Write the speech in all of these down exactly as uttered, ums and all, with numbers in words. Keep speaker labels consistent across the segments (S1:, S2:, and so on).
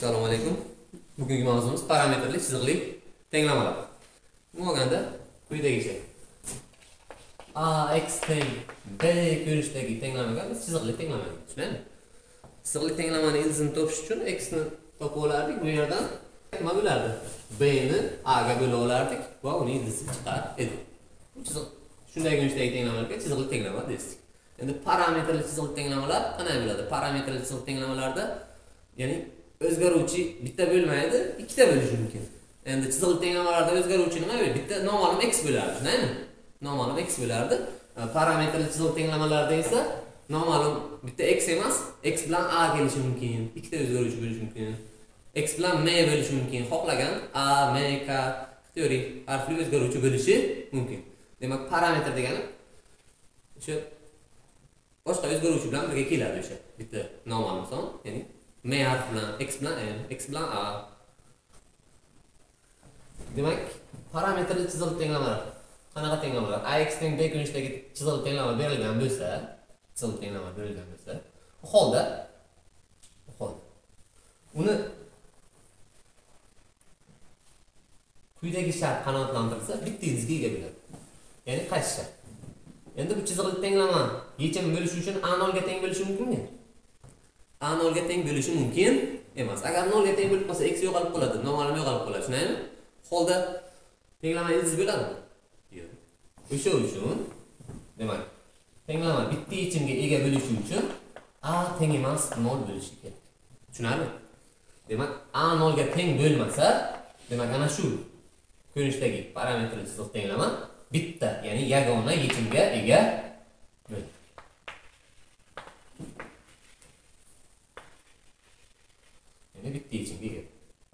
S1: Assalomu alaykum. Bugungi mavzumuz parametrli chiziqli tenglamalar. Bu bo'lganda quyidagicha A x teng B ko'rishdagi tenglamaga biz chiziqli tenglama deymiz. Tushunarlimi? Chiziqli tenglamani ildizini topish uchun x ni topib olardik. Bu yerdan nima bo'lardi? B ni A ga bo'lib olardik va uni ildizi chiqar edi. Bu chiziq shunday ko'rishdagi tenglamalarga chiziqli tenglama deymiz. Endi parametrli chiziqli tenglamalar qanday bo'ladi? Parametrli chiziqli tenglamalarda ya'ni o'zgaruvchi bitta bo'lmaydi, ikkita bo'lishi mumkin. Endi chiziqli tenglamalarda o'zgaruvchi nima bo'ladi? Bitta noma'lum x bo'lardi, shundaymi? Noma'lum x bo'lardi. Parametrli chiziqli tenglamalarda esa noma'lum bitta x emas, x bilan a kelishi mumkin, ikkita o'zgaruvchi bo'lishi mumkin. X bilan m bo'lishi mumkin. Xohlagan a, m, k teorik harfli o'zgaruvchi bo'lishi mumkin. Demak, parametr degani o'sha boshqa o'zgaruvchi bilan birga keladi o'sha bitta noma'lum son, ya'ni m harfi bilan x bilan m, x bilan a. Demak, parametrli chiziqli tenglamalar qanaqa tenglamalar? Ax teng b ko'rinishdagi chiziqli tenglama berilgan bo'lsa, chiziqli tenglama berilgan bo'lsa, bu holda bu holda uni quyidagi shart qanoatlantirilsa, bitta ildizga ega bo'ladi. Ya'ni qaysi shart? Endi bu chiziqli tenglama yechim bo'lishi uchun a nol ga teng bo'lishi mumkinmi? A nol ga teng bo'lishi mumkin emas. Agar nol ga teng bo'lib qolsa, x yo'qolib qoladi, noma'lum yo'qolib qoladi, shundaymi? Holda tenglama ildiz bo'ladimi? Yo'q. O'sha uchun demak, tenglama bitta yechimga ega bo'lishi uchun a teng emas nol bo'lishi kerak. Tushunarli? Demak, a nol ga teng bo'lmasa, demak ana shu ko'rinishdagi parametrli chiziqli tenglama bitta, ya'ni yagona yechimga ega bo'ladi. Ya'ni bitta yechimga ega.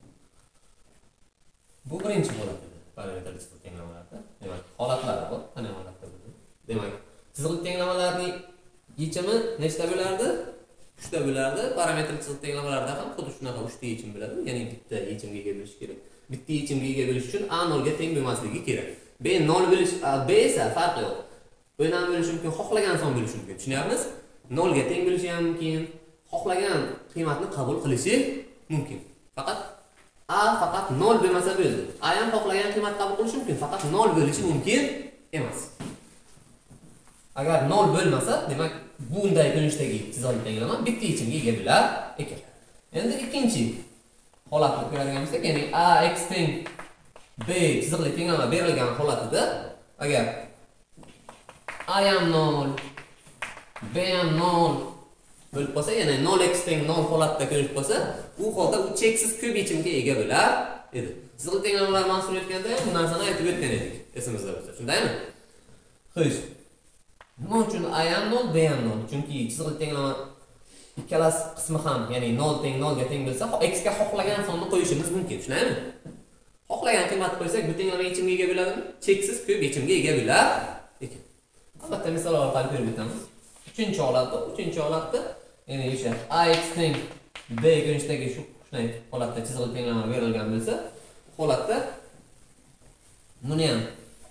S1: Bu birinchi holat edi parametrli chiziqli tenglamalarda. Demak, holatlari bor. Qanday holatlar bo'ladi? Demak, chiziqli tenglamalarning yechimi nechta bo'lardi? uchta bo'lardi. Parametrli chiziqli tenglamalarda ham xuddi shunaqa uchta yechim bo'ladi. Ya'ni bitta yechimga ega bo'lish kerak. Bitta yechimga ega bo'lish uchun a nol ga teng bo'lmasligi kerak. B nol bo'lish, B esa farqi yo'q. O'ynam bo'lishi mumkin, xohlagan son bo'lishi mumkin. Tushunyapmiz? nol ga teng bo'lishi ham mumkin, xohlagan qiymatni qabul qilishi mumkin. Faqat a faqat nol bo'lmasa bo'ldi. A ham xohlagan qiymat qabul qilishi mumkin, faqat nol bo'lishi mumkin emas. Agar nol bo'lmasa, demak, bunday ko'rinishdagi chiziqli tenglama bitta yechimga ega bo'lar ekan. Endi ikkinchi holatni ko'radigan bo'lsak, ya'ni a x teng b chiziqli tenglama berilgan holatida agar a ham nol, b ham nol bo'lib qolsa, ya'ni nol x teng nol holatda ko'rinib qolsa, u holda u cheksiz ko'p yechimga ega bo'lar edi. Chiziqli tenglamalar mavzusini aytganda bu narsani aytib o'tgan edik, esimizda bo'lsa. Shundaymi? Xo'sh. Nima uchun a ham nol, b ham nol? Chunki chiziqli tenglama ikkalasi qismi ham, ya'ni nol teng nol ga teng bo'lsa, x ga xohlagan sonni qo'yishimiz mumkin, tushunaymi? Xohlagan qiymat qo'ysak, bu tenglama yechimga ega bo'ladimi? Cheksiz ko'p yechimga ega bo'lar ekan. Albatta, misol orqali ko'rib o'tamiz. uchinchi holatda, uchinchi holatda, ya'ni o'sha ax teng b ko'rinishdagi shu shunday holatda chiziqli tenglama berilgan bo'lsa, holatda buni ham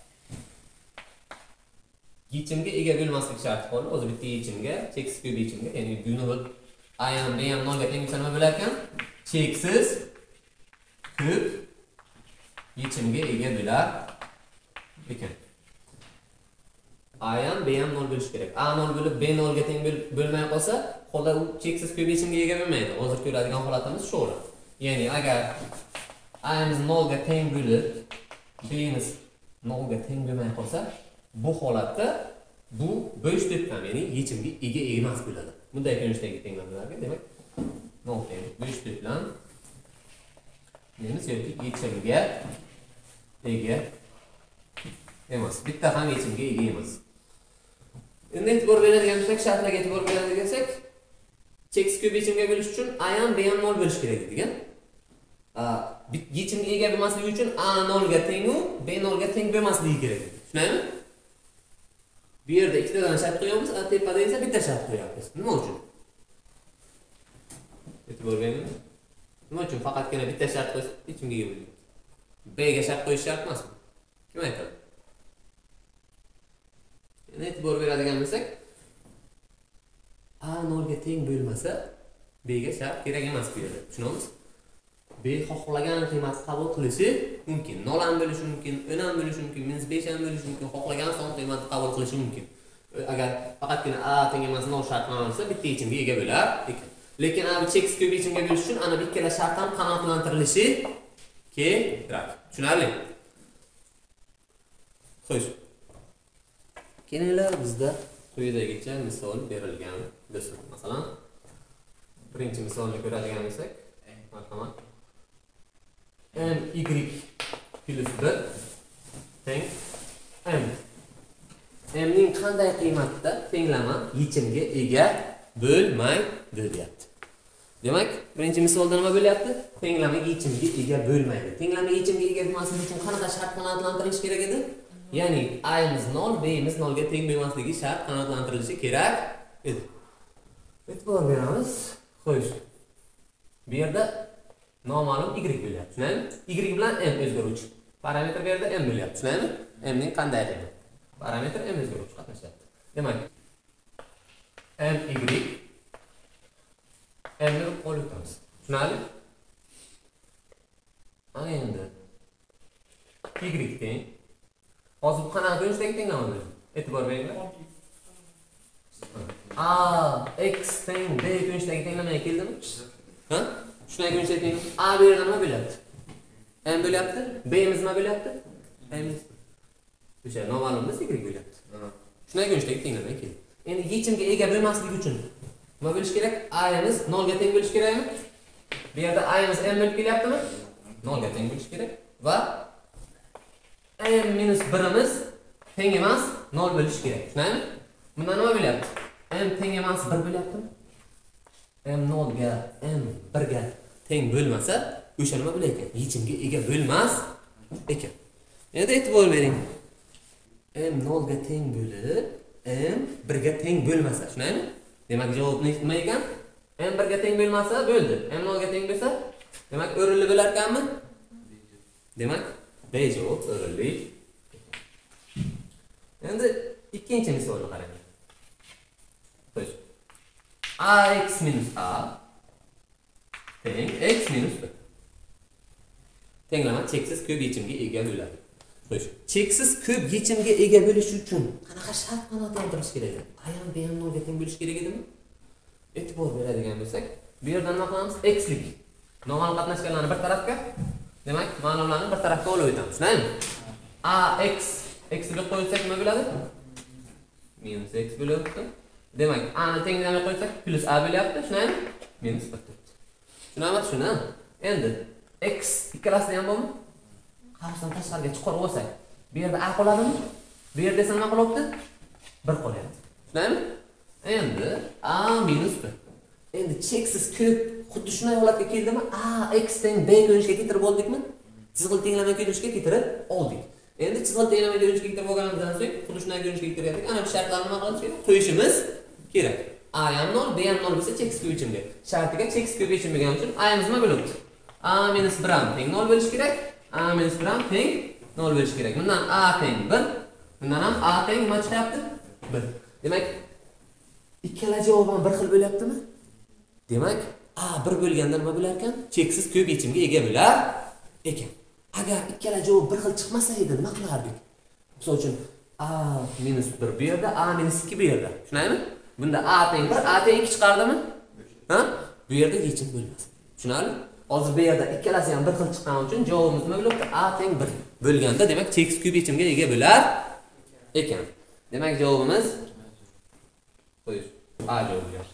S1: yechimga ega bo'lmaslik sharti bor. O'zi bitta yechimga, cheksiz ko'p yechimga, ya'ni buni a ham b ham nol ga teng bo'lsa nima bo'lar ekan? Cheksiz ko'p yechimga ega bo'lar ekan. A ham b ham nol bo'lishi kerak. A nol bo'lib b nol ga teng bo'lmay qolsa, holda u cheksiz ko'p yechimga ega bo'lmaydi. Hozir ko'radigan holatimiz shu. Ya'ni agar a miz nol ga teng bo'lib, b miz nol ga teng bo'lmay qolsa, bu holatda bu bo'sh to'plam, ya'ni yechimga ega emas bo'ladi. Bunday ko'rinishdagi tenglamalarga demak nol teng bo'sh to'plam deymiz yoki yechimga ega emas. Bitta ham yechimga ega emas. Endi e'tibor beradigan bo'lsak, shartlarga e'tibor beradigan bo'lsak, cheksiz ko'p yechimga bo'lish uchun a ham b ham nol bo'lish kerak degan. Yechimga ega bo'lmasligi uchun a nol ga teng u, b nol ga teng bo'lmasligi kerak. Tushunaymi? Bu yerda ikkitadan shart qo'yamiz, tepada esa bitta shart qo'yamiz. Nima uchun? E'tibor bering. Nima uchun faqatgina bitta shart qo'ysak, yechimga ega bo'ladi? B ga shart qo'yish shart emasmi? Kim aytadi? Yana e'tibor beradigan bo'lsak, a nol ga teng bo'lmasa, b ga shart kerak emas bu yerda. Tushunamiz? B xohlagan qiymatni qabul qilishi mumkin. nol ham bo'lishi mumkin, o'n ham bo'lishi mumkin, minus besh ham bo'lishi mumkin, xohlagan son qiymatni qabul qilishi mumkin. Agar faqatgina A teng emas nol shartlansa bitta yechimga ega bo'lar ekan. Lekin ana bu cheksiz ko'p yechimga bo'lish uchun ana bu ikkala shart ham qanoatlantirilishi kerak. Tushunarli? Xo'sh. Kelinglar bizda quyidagicha misol berilgan bo'lsin. Masalan, birinchi misolni ko'radigan bo'lsak, marhamat. M y plus bir teng m. M ning qanday qiymatda tenglama yechimga ega bo'lmaydi deyapti. Demak, birinchi misolda nima bo'lyapti? Tenglama yechimga ega bo'lmaydi. Tenglama yechimga ega bo'lmasligi uchun qanaqa shart qanoatlantirish kerak edi? Ya'ni a imiz nol, b imiz nol ga teng bo'lmasligi shart qanoatlantirilishi kerak edi. E'tibor beramiz. Xo'sh. Bu yerda noma'lum y bo'lyapti. Tushunaymi? Y bilan m o'zgaruvchi. Parametr bu yerda m bo'lyapti. Tushunaymi? M ning qanday teng? Parametr m o'zgaruvchi qatnashyapti. Demak, m y m ni qo'lga olamiz. Tushunarli? Ana endi y teng. Hozir bu qanaqa ko'rinishdagi tenglamada? E'tibor beringlar. A x teng b ko'rinishdagi tenglamaga keldimi? Ha? Shunday ko'rinishdagi tenglama. A bu yerda nima bo'lyapti? M bo'lyapti. B imiz nima bo'lyapti? M. O'sha noma'lumda y bo'lyapti. Shunday ko'rinishdagi tenglamaga keldi. Endi yechimga ega bo'lmasligi uchun nima bo'lish kerak? A imiz nol ga teng bo'lish kerakmi? Bu yerda A imiz m bo'lib kelyaptimi? nol ga teng bo'lish kerak va m minus bir imiz teng emas nol bo'lish kerak. Tushunaymi? Bunda nima bo'lyapti? M teng emas bir bo'lyaptimi? M nol ga, m bir ga teng bo'lmasa, o'sha nima bo'lar ekan? Yechimga ega bo'lmas ekan. Endi e'tibor bering. M nol ga teng bo'lib, m bir ga teng bo'lmasa, tushunaymi? Demak, javob nima ekan? M bir ga teng bo'lmasa bo'ldi. M nol ga teng bo'lsa, demak, o'rinli bo'lar ekanmi? Demak, B javob o'rinli. Endi ikkinchi misolni qarang. Xo'sh. Ax minus a teng x minus bir. Tenglama cheksiz ko'p yechimga ega bo'ladi. Xo'sh. Cheksiz ko'p yechimga ega bo'lish uchun qanaqa shart qanoatlantirish kerak edi? A ham b ham nol ga teng bo'lish kerak edimi? E'tibor beradigan bo'lsak, bu yerda nima qilamiz? Xlik. Normal qatnashganlarni bir tarafga, demak, ma'lumlarni bir tarafga olib o'tamiz. Tushunaymi? Ax x ga qo'ysak nima bo'ladi? Minus x bo'lyapti. Demak, a ni tenglamay qo'ysak plus a bo'lyapti. Tushunaymi? Minus bir. Tushunamizmi? Shuni. Endi x ikkalasida ham bormi? Qarshisidan tashqariga chiqarib olsak, bu yerda a qoladimi? Bu yerda esa nima qolyapti? bir qolyapti. Tushunaymi? Endi a minus bir. Endi cheksiz ko'p xuddi shunday holatga keldimi? A x teng b ko'rinishga keltirib oldikmi? Chizg'il tenglama ko'rinishga keltirib oldik. Endi chizg'il tenglama ko'rinishga keltirib olganimizdan so'ng xuddi shunday ko'rinishga keltiryaptik. Ana bu shartlarni nima qilamiz kerak? Qo'yishimiz kerak. A ham nol, b ham nol bo'lsa cheksiz ko'p yechimga. Shartiga cheksiz ko'p yechim bo'lgani uchun a imiz nima bo'lyapti? A minus bir ham teng nol bo'lishi kerak. A minus bir ham teng nol bo'lishi kerak. Bundan a teng bir, bundan ham a teng nima chiqyapti? bir. Demak, ikkala javob ham bir xil bo'lyaptimi? Demak, a bir bo'lganda nima bo'lar ekan? Cheksiz ko'p yechimga ega bo'lar ekan. Agar ikkala javob bir xil chiqmasa edi, nima qilardik? Misol uchun a minus bir bu yerda, a minus ikki bu yerda. Tushunaymi? Bunda a teng bir, a teng ikki chiqardimi? Ha? Bu yerda yechim bo'lmas. Tushunarli? Hozir bu yerda ikkalasi ham bir xil chiqqani uchun javobimiz nima bo'lyapti? A teng bir bo'lganda, demak, cheksiz ko'p yechimga ega bo'lar ekan. Demak, javobimiz qo'yish. A javobi bo'lyapti.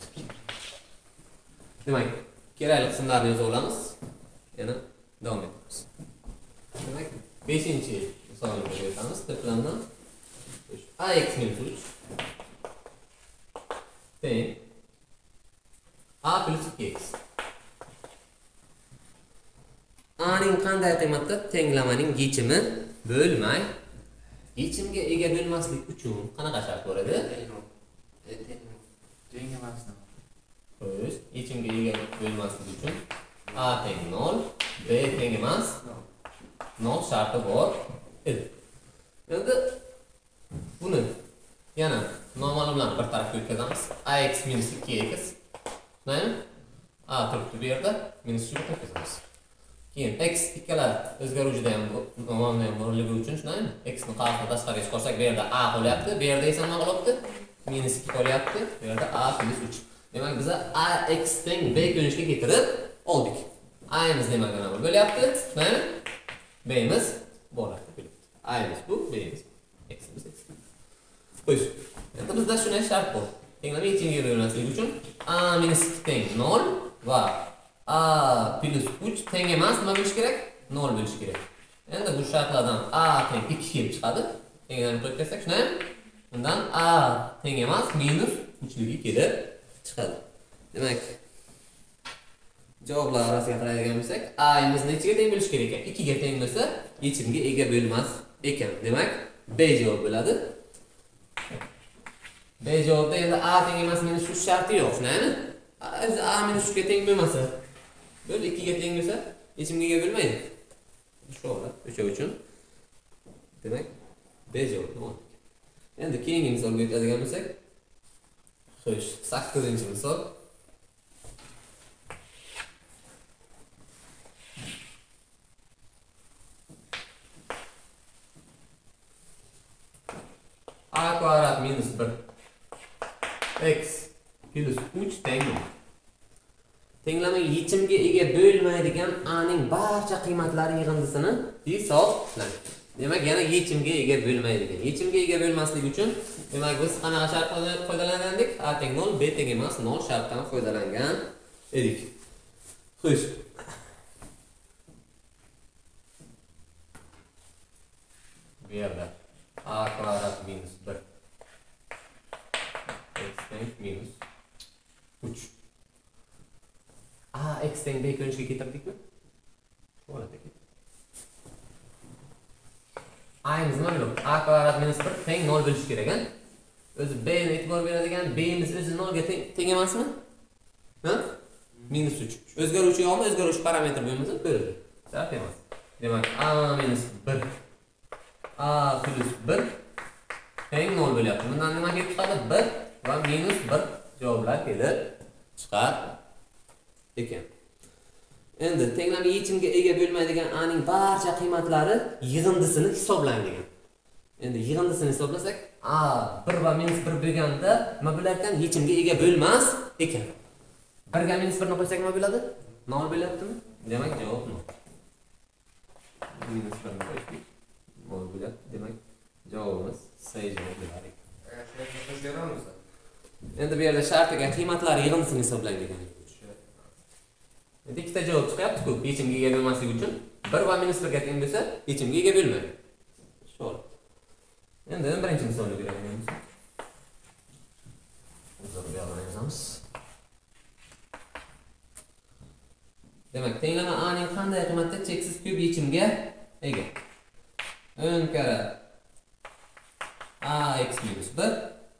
S1: Demak, kerakli qismlarni yozib olamiz. Yana davom etamiz. Demak, beshinchi misolni ko'ramiz. To'plamdan ax minus uch teng a plus ikki x. A ning qanday qiymatda tenglamaning yechimi bo'lmay, yechimga ega bo'lmaslik uchun qanaqa shart bor edi?
S2: Teng emasmi?
S1: Xo'sh, yechimga ega bo'lmaslik uchun a teng nol, b teng emas nol sharti bor edi. Endi buni yana noma'lumlarni bir tarafga o'tkazamiz. Ax minus ikki x. Mana a turibdi bu yerda, minus uchni o'tkazamiz. Keyin x ikkala o'zgaruvchida ham noma'lum ham borligi uchun shundaymi? X ni qarshisiga tashqariga chiqarsak, bu yerda a qolyapti, bu yerda esa nima qolyapti? minus ikki qolyapti. Bu yerda a plus uch. Demak, biz a x teng b ko'rinishga keltirib oldik. A imiz nima bilan bo'lyapti? Shundaymi? B imiz bo'lyapti. A imiz bu, B imiz x imiz x. Xo'sh. Endi bizda shunday shart bor. Tenglama yechimga bo'lmasligi uchun a minus ikki teng nol va a plus uch teng emas nima bo'lishi kerak? nol bo'lishi kerak. Endi bu shartlardan a teng ikki kelib chiqadi. Tenglarni qo'yib bersak, shunday. Undan a teng emas minus uch ligi kelib chiqadi. Demak, javoblar orasiga qaraydigan bo'lsak, a imiz nechiga teng bo'lishi kerak ekan? ikki ga teng bo'lsa, yechimga ega bo'lmas ekan. Demak, B javob bo'ladi. B javobda endi a teng emas minus uch sharti yo'q, shundaymi? A minus uch ga teng bo'lmasa, bo'l ikki ga teng bo'lsa, yechimga ega bo'lmaydi. Shu holat o'sha uchun. Demak, B javobi bo'ladi. Endi keyingi misolga o'tadigan bo'lsak, xo'sh, sakkizinchi misol. A kvadrat minus bir x plus uch teng nol. Tenglama yechimga ega bo'lmaydigan a ning barcha qiymatlari yig'indisini hisoblang. Demak, yana yechimga ega bo'lmaydigan. Yechimga ega bo'lmasligi uchun, demak, biz qanaqa shartdan foydalangandik? A teng nol, b teng emas nol shartdan foydalangan edik. Xo'sh. Bu yerda a kvadrat minus bir x teng minus uch. A x teng b ko'rinishga keltirdikmi? Shu holatda ketdi. A imiz nima bo'ladi? A kvadrat minus bir teng nol bo'lishi kerak ekan. O'zi b ni e'tibor beradigan, b imiz o'zi nol ga teng, teng emasmi? Ha? minus uch. O'zgaruvchi yo'qmi? O'zgaruvchi parametr bo'lmasa ko'radi. Shart emas. Demak, a minus bir a plus bir teng nol bo'lyapti. Bundan nima kelib chiqadi? bir va minus bir javoblar kelib chiqar ekan. Endi tenglama yechimga ega bo'lmaydigan a ning barcha qiymatlari yig'indisini hisoblang degan. Endi yig'indisini hisoblasak, a bir va minus bir bo'lganda nima bo'lar ekan? Yechimga ega bo'lmas ekan. bir ga minus bir ni qo'ysak nima bo'ladi? nol bo'lyaptimi? Demak, javob nol. minus bir ni qo'ydik. nol bo'lyapti. Demak, javobimiz C javob bo'lar ekan. Endi bu yerda shartiga qiymatlari yig'indisini hisoblang degan. Endi ikkita javob chiqyapti-ku, yechimga ega bo'lmasligi uchun bir va minus bir ga teng bo'lsa, yechimga ega bo'lmaydi. Shu. Endi birinchi misolni ko'ramiz. Biz yozamiz. Demak, tenglama a ning qanday qiymatda cheksiz ko'p yechimga ega? o'n kara ax minus bir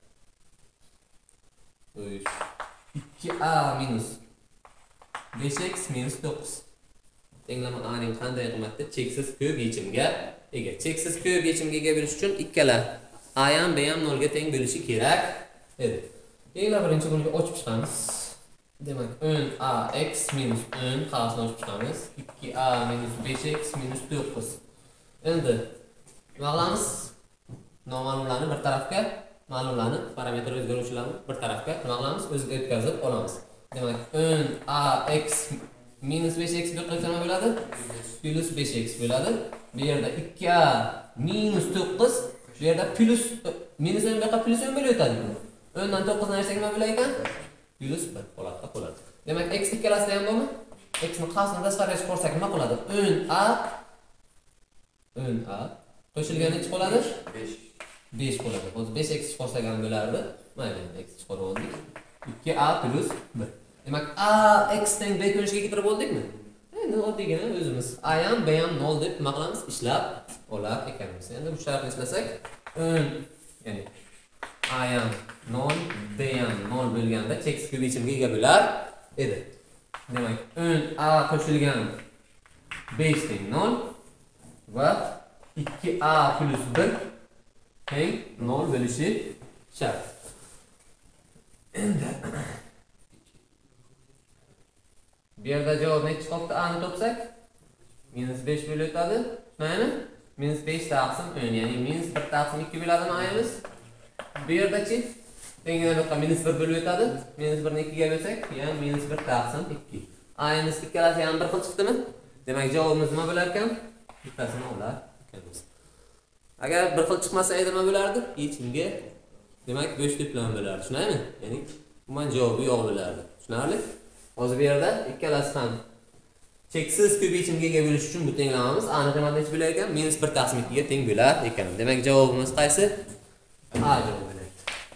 S1: ikki a minus besh x minus to'qqiz. Tenglama a ning qanday qiymatda cheksiz ko'p yechimga ega? Cheksiz ko'p yechimga ega bo'lish uchun ikkala a ham b ham nol ga teng bo'lishi kerak edi. Eng birinchi buni ochib chiqamiz. Demak, o'n ax minus o'n qarsini ochib chiqamiz. ikki a minus besh x minus to'qqiz. Endi nima qilamiz? Noma'lumlarni bir tarafga, ma'lumlarni, parametr o'zgaruvchilarni bir tarafga nima qilamiz? O'ziga o'tkazib olamiz. Demak, o'n ax minus besh x bu qilsa nima bo'ladi? Plus besh x bo'ladi. Bu yerda ikki a minus to'qqiz, bu yerda plus minus o'n bu yoqqa plus o'n bo'lib o'tadi. o'n dan to'qqiz ni ayirsak nima bo'lar ekan? Plus bir holatda qoladi. Demak, x ikkalasida ham bormi? X ni qarsini tashqariga chiqarsak nima qoladi? o'n a o'n a qo'shilgan necha qoladi? besh. besh bo'ladi. Hozir besh x chiqarsak ham bo'lardi. Mayli, x chiqarib oldik. ikki a plus bir. Demak, a x teng b ko'rinishga keltirib oldikmi? Endi oddiygina o'zimiz a ham b ham nol deb nima qilamiz? Ishlab olar ekanmiz. Endi bu shartni ishlasak, o'n, ya'ni a ham nol, b ham nol bo'lganda cheksiz ko'p yechimga ega bo'lar edi. Demak, o'n a qo'shilgan besh teng nol va ikki a plus bir teng nol bo'lishi shart. Endi bu yerda javob nechi chiqibdi? A ni topsak minus besh bo'lib o'tadi. Tushunaymi? minus besh taqsim o'n, ya'ni minus bir taqsim ikki bo'ladimi ayimiz? Bu yerdachi tengina nuqta minus bir bo'lib o'tadi. minus bir ni ikki ga bo'lsak, ya'ni minus bir taqsim ikki. Ayimiz ikkalasi ham bir xil chiqdimi? Demak, javobimiz nima bo'lar ekan? Bittasini olar ekanmiz. Agar bir xil chiqmasa edi nima bo'lardi? Yechimga demak bo'shlik bilan bo'lardi. Tushunaymi? Ya'ni umuman javobi yo'q bo'lardi. Tushunarli? Hozir bu yerda ikkalasi ham cheksiz ko'p yechimga ega bo'lish uchun bu tenglamamiz aniq nima bo'lar ekan? minus bir taqsim ikki ga teng bo'lar ekan. Demak, javobimiz qaysi? A javobi bo'ladi.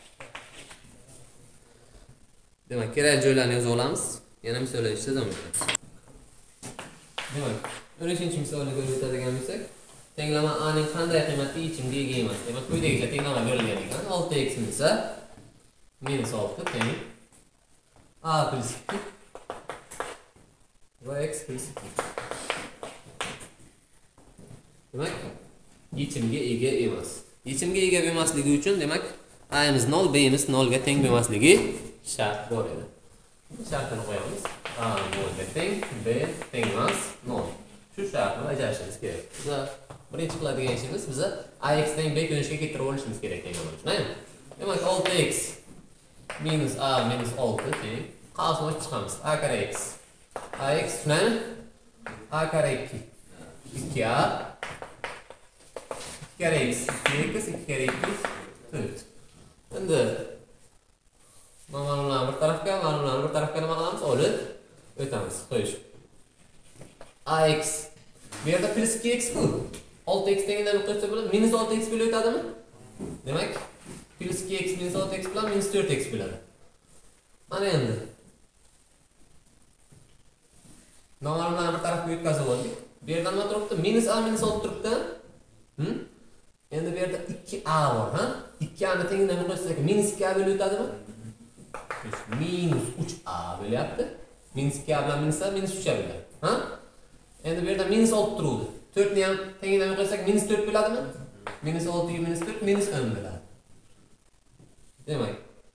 S1: Demak, kerak joylarni yozib olamiz. Yana misollashtirib davom etamiz. Demak, o'n uchinchi misolni ko'rib o'tadigan bo'lsak, tenglama A ning qanday qiymatli yechimga ega emas? Demak, quyidagicha tenglama berilgan ekan. olti x bo'lsa minus olti teng A plus ikki va x plus ikki. Demak, yechimga ega emas. Yechimga ega bo'lmasligi uchun demak A'miz nol, B'miz nol ga teng bo'lmasligi shart bor edi. Shartini qo'yamiz. A nol ga teng, B teng emas nol. Shu shartni bajarishimiz kerak. Biza birinchi qiladigan ishimiz biza ax teng b ko'rinishga keltirib olishimiz kerak ekan. Tushunaymi? Demak, olti x minus a minus olti teng qavsni ochib chiqamiz. A kare x. Ax tushunaymi? A kare ikki. ikki a ikki kare x ikki x ikki kare ikki to'rt. Endi ma'lumotlarni bir tarafga, ma'lumotlarni bir tarafga nima qilamiz? Olib o'tamiz. Qo'yish. Ax bu yerda plus ikki x ku. olti x tengdan qo'ysa bo'ladi. minus olti x bo'lib o'tadimi? Demak, plus ikki x minus olti x bilan minus to'rt x bo'ladi. Mana endi ma'lumotlarni bir tarafga o'tkazib oldik. Bu yerda nima turibdi? minus a minus olti turibdi. Hm? Endi bu yerda ikki a bor, ha? ikki a ni tengdan qo'ysak minus ikki a bo'lib o'tadimi? minus uch a bo'lyapti. minus ikki a bilan minus a minus uch a bo'ladi. Ha? Endi bu yerda minus olti turibdi. to'rt ni ham tengidan qo'ysak minus to'rt bo'ladimi? minus olti ga minus to'rt minus o'n bo'ladi. Demak,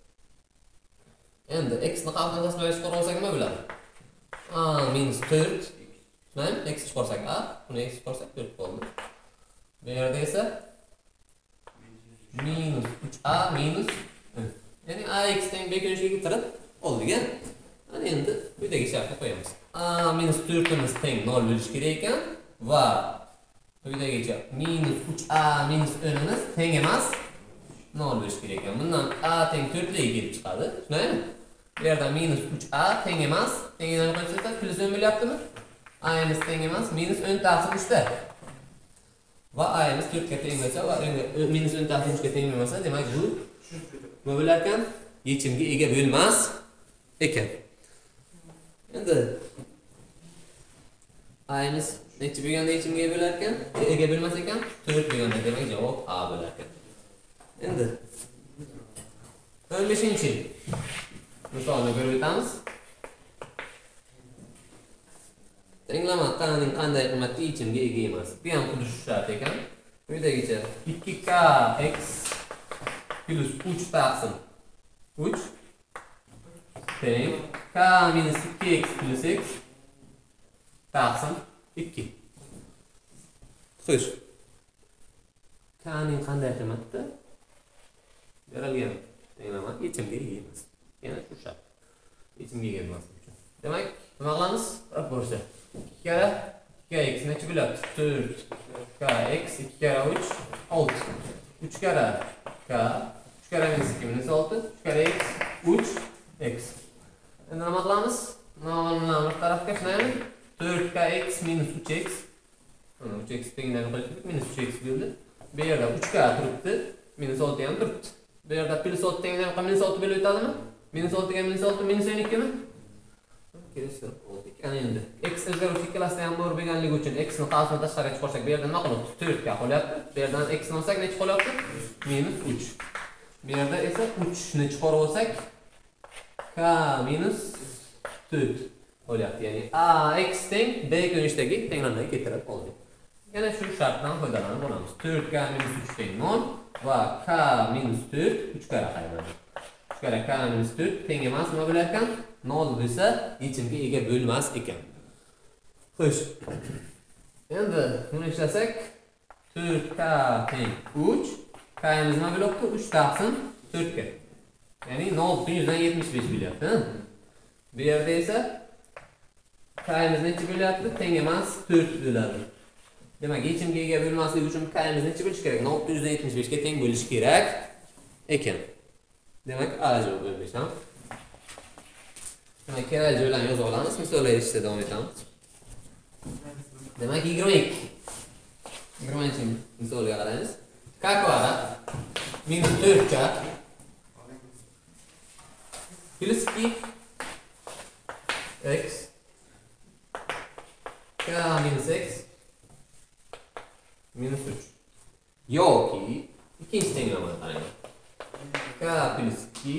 S1: endi x ni qavsdan tasmaga chiqarib olsak nima bo'ladi? A minus to'rt. Tushunaymi? X chiqarsak a, buni x chiqarsak to'rt bo'ldi. Bu yerda esa minus uch a minus o'n. Ya'ni ax teng b ko'rinishiga keltirib oldik-a. Mana endi quyidagi shartni qo'yamiz. A minus to'rtimiz teng nol bo'lishi kerak ekan va quyidagicha minus uch a minus o'nimiz teng emas nol bo'lishi kerak ekan. Bundan a teng to'rt ga kelib chiqadi. Tushunaymi? Bu yerda minus uch a teng emas, tengidan qo'ysak plus o'n bo'lyaptimi? A'miz teng emas, minus o'n taqsim uch ta. Va a'miz to'rt ga teng bo'lsa va minus o'n taqsim uch ga teng bo'lmasa, demak bu nima bo'lar ekan? Yechimga ega bo'lmas ekan. Endi a'miz necha bo'lganda yechimga ega bo'lar ekan? Ega bo'lmas ekan, to'rt bo'lganda, demak javob A bo'lar ekan. Endi o'n beshinchi misolni ko'rib o'tamiz. Tenglama Q'ning qanday qiymatli yechimga ega emas? Bu ham xuddi shu shart ekan. Quyidagicha ikki k x plus uch taqsim uch teng k minus ikki x plus x taqsim ikki. Xo'sh. K'ning qanday qiymatda? Berilgan tenglama yechimga ega emas. Yana shu shart. Yechimga ega emas uchun. Demak, nima qilamiz? Proporsiya. ikki kara ikki x necha bo'ladi? to'rt k x ikki kara uch olti. uch kara k uch kara minus ikki minus olti uch kara x uch x. Endi nima qilamiz? Nomni bir tarafga shunaymi? to'rt k x minus uch x. Mana uch x tengdan qo'ysak minus uch x bo'ldi. Bu yerda uch k turibdi, minus olti ham turibdi. Bu yerda plus olti tengdan minus olti bo'lib o'tadimi? minus olti ga minus olti minus o'n ikki mi? Kelishdi. Ana endi x o'zgaruvchi ikkalasida ham bor bo'lganligi uchun x ni qavsdan tashqariga chiqarsak, bu yerda nima qiladi? to'rt ga qolyapti. Bu yerdan x ni olsak necha qolyapti? minus uch. Bu yerda esa uch ni chiqarib olsak k minus to'rt qolyapti. Ya'ni a x teng b ko'rinishidagi tenglarni keltirib oldik. Yana shu shartdan foydalanib olamiz. to'rt k minus uch teng nol va k minus to'rt uch kara qaytadi. uch kara k minus to'rt teng emas nima bo'lar ekan? nol bo'lsa yechimga ega bo'lmas ekan. Xo'sh. Endi buni ishlasak to'rt k teng uch. K'imiz nima bo'lyapti? uch taqsim to'rt ga. Ya'ni nol butun yuzdan yetmish besh bo'lyapti. Bu yerda esa k'imiz necha bo'lyapti? Teng emas to'rt bo'ladi. Demak, yechimga ega bo'lmasligi uchun k'imiz necha bo'lishi kerak? nol butun yuzdan yetmish besh ga teng bo'lishi kerak ekan. Demak, A javob o'n besh ham. Demak, kerak joylarni yozib olamiz. Misollar ishda davom etamiz. Demak, yigirma ikki. yigirma ikki misolga qaraymiz. K kvadrat minus to'rt k plus ikki x k minus x minus uch. Yoki ikkinchi tenglamani qarang. K plus ikki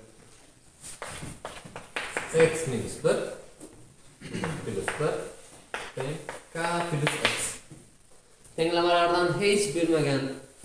S1: x minus bir plus bir teng k plus x. Tenglamalardan hech bo'lmagan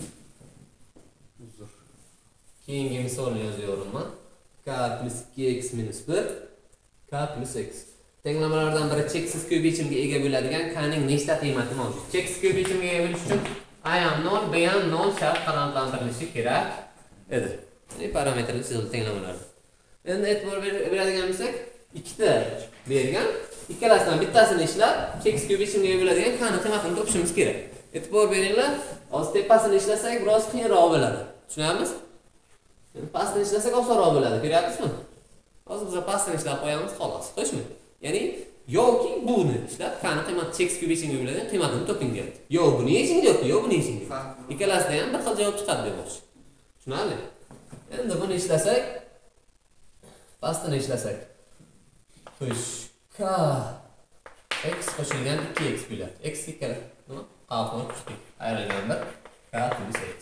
S1: uzr. Keyingi misolni yozyapman men. K plus ikki x minus bir k plus x. Tenglamalardan biri cheksiz ko'p yechimga ega bo'ladigan k ning nechta qiymati mavjud? Cheksiz ko'p yechimga ega bo'lish uchun a ham nol, b ham nol shart qanoatlantirilishi kerak edi. Ya'ni parametrli chizilgan tenglamalar. Endi e'tibor beradigan bo'lsak, ikkita bergan, ikkalasidan bittasini ishlab, cheksiz ko'p yechimga ega bo'ladigan k ning qiymatini topishimiz kerak. E'tibor beringlar, hozir tepasini ishlasak biroz qiyinroq bo'ladi. Tushunamiz? Endi pastini ishlasak osonroq bo'ladi. Ko'ryapsizmi? Hozir biz pastini ishlab qo'yamiz, xolos. Xo'shmi? Ya'ni yoki buni ishlab, k ning qiymati cheksiz ko'p yechimga bo'ladigan qiymatini toping deyapti. Yo buni yeching deyapti, yo buni yeching deyapti. Ikkalasida ham bir xil javob chiqadi demoqchi. Tushunarli? Endi buni ishlasak, pastini ishlasak. Xo'sh, k x qo'shilgan ikki x bo'ladi. X ikkala nima? Qafni qo'shdik. Ayrilgan bir k plus x.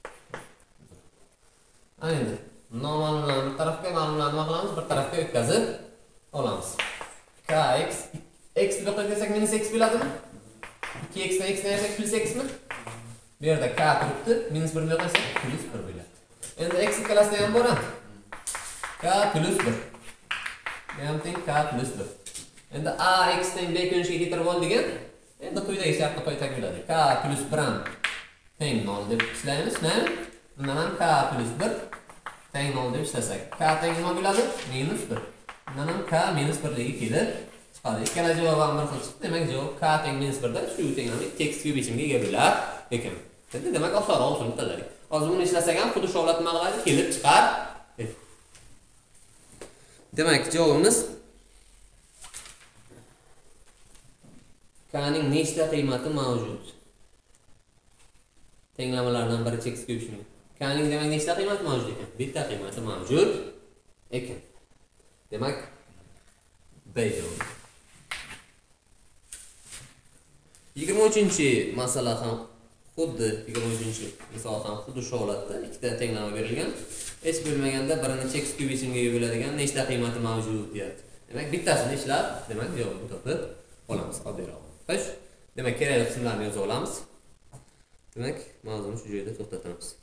S1: Endi noma'lumlarni bir tarafga, ma'lumlarni nima qilamiz? Bir tarafga o'tkazib olamiz. Kx x deb qo'ysak minus x bo'ladimi? ikki x dan x dan ayirsak plus x mi? Bu yerda k turibdi, minus bir deb qo'ysak plus bir bo'ladi. Endi x ikkalasida ham bor. K plus bir. Bu ham teng k plus bir. Endi a x teng b ko'rinishga keltirib oldik. Endi quyidagi shartni qo'ysak bo'ladi. K plus bir ham teng nol deb ishlaymiz, nima? Bundan ham k plus bir teng nol deb ishlasak. K teng nima bo'ladi? minus bir. Bundan ham k minus bir ligi kelib chiqadi. Ikkala javob ham bir xil chiqdi. Demak, javob k teng minus bir da shu tenglik cheksiz ko'p yechimga ega bo'lar ekan. Endi demak, osonroq usulni tanladik. Hozir buni ishlasak ham xuddi shu holat nima qiladi? Kelib chiqar. Demak, javobimiz k ning nechta qiymati mavjud? Tenglamalardan biri cheksiz ko'p yechimga. K ning demak nechta qiymati mavjud ekan? Bitta qiymati mavjud ekan. Demak, B javob. yigirma uchinchi masala ham xuddi yigirma uchinchi misol ham xuddi shu holatda ikkita tenglama berilgan. Hech bo'lmaganda birini cheksiz ko'p yechimga ega bo'ladigan nechta qiymati mavjud deyapti. Demak, bittasini ishlab, demak, javobni topib olamiz. Oddiyroq. Xo'sh, demak, kerakli qismlarni yozib olamiz. Demak, mavzuni shu joyda to'xtatamiz.